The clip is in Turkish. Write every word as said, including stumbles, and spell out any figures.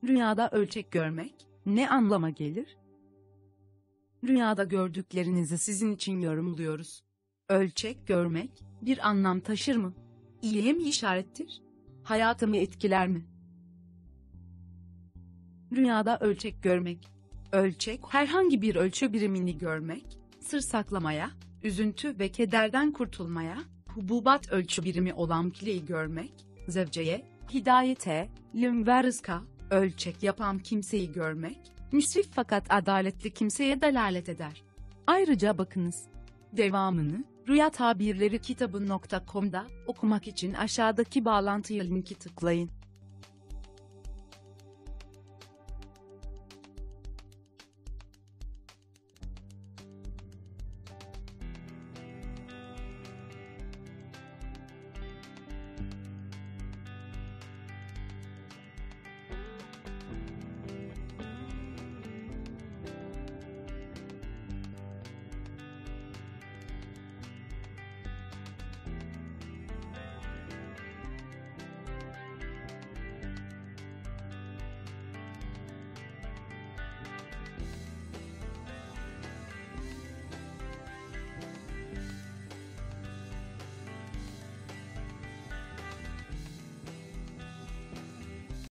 Rüyada ölçek görmek ne anlama gelir? Rüyada gördüklerinizi sizin için yorumluyoruz. Ölçek görmek bir anlam taşır mı? İyiye mi işarettir? Hayatımı etkiler mi? Rüyada ölçek görmek. Ölçek herhangi bir ölçü birimini görmek, sır saklamaya, üzüntü ve kederden kurtulmaya, hububat ölçü birimi olan kileyi görmek, zevceye, hidayete, lüm ve rızka, ölçek yapan kimseyi görmek, müsrif fakat adaletli kimseye delalet eder. Ayrıca bakınız. Devamını, rüya tabirleri kitabı nokta com'da okumak için aşağıdaki bağlantıya linki tıklayın.